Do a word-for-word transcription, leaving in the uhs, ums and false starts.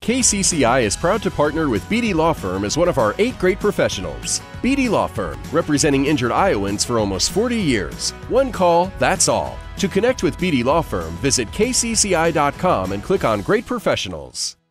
K C C I is proud to partner with B D Law Firm as one of our eight great professionals. B D Law Firm, representing injured Iowans for almost forty years. One call, that's all. To connect with B D Law Firm, visit K C C I dot com and click on Great Professionals.